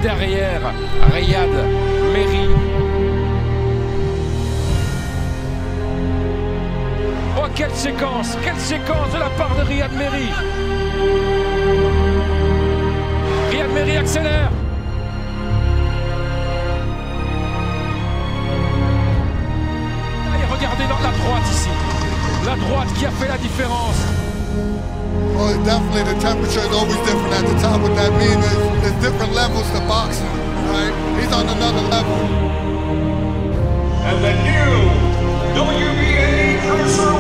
derrière Riyad Merry. Oh, quelle séquence de la part de Riyad Merry. Riyad Merry accélère. Et regardez dans la droite ici. La droite qui a fait la différence. Well, definitely the temperature is always different at the top. What that means is there's different levels to boxing, right? He's on another level. And the new WBA Cruiserweight